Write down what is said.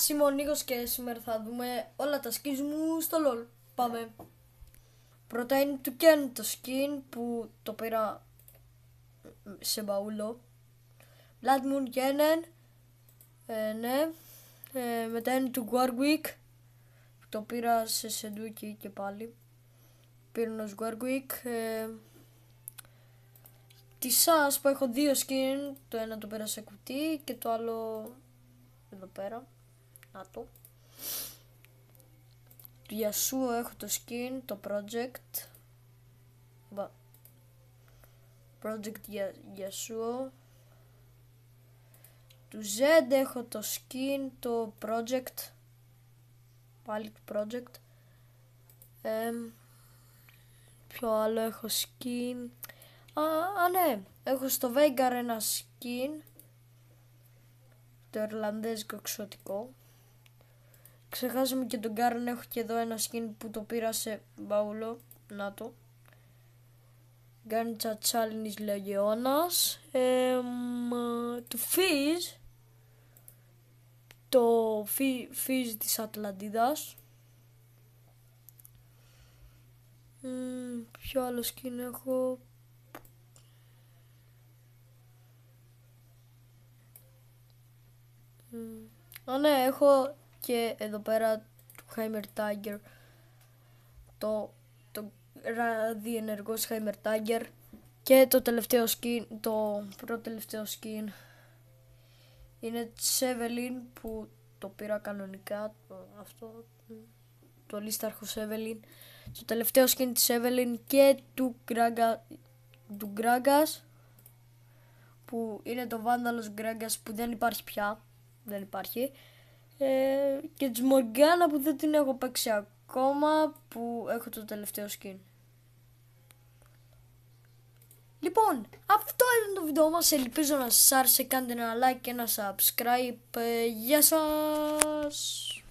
είμαι ο Νίκος και σήμερα θα δούμε όλα τα skins μου στο LOL. Πάμε. Πρώτα είναι του Ken το skin που το πήρα σε μπαούλο. Blood Moon Cannon. Ναι. Μετά είναι του Warwick που το πήρα σε σεντούκι και πάλι. Πήρνος Warwick. Τη σας που έχω δύο skin. Το ένα το πήρα σε κουτί και το άλλο εδώ πέρα. Να το. Του Yasuo έχω το skin, το project. Project Yasuo. Του Z έχω το skin, το project. Πάλι το project. Ποιο άλλο έχω skin. Ναι, έχω στο Veigar ένα skin. Το Ιρλανδέζικο εξωτικό. Ξεχάσαμε και τον Garen, έχω και εδώ ένα skin που το πήρα σε μπαούλο. Να το. Garen Τσατσάλινης Λεγεώνας. Του Fizz. Το Fizz της Ατλαντίδας. Ποιο άλλο skin έχω. Ναι, έχω και εδώ πέρα του Heimer Tiger. Το ραδιενεργός Heimer Tiger. Και το τελευταίο skin, το πρώτο τελευταίο skin είναι της Evelyn που το πήρα κανονικά. Αυτό το λίσταρχος Evelyn. Το τελευταίο skin της Evelyn και του Gragas που είναι το Vandalous Gragas που δεν υπάρχει πια. Δεν υπάρχει. Και της Morgana που δεν την έχω παίξει ακόμα, που έχω το τελευταίο skin. Λοιπόν, αυτό ήταν το βίντεο μας. Ελπίζω να σας άρεσε. Κάντε ένα like και ένα subscribe. Γεια σας.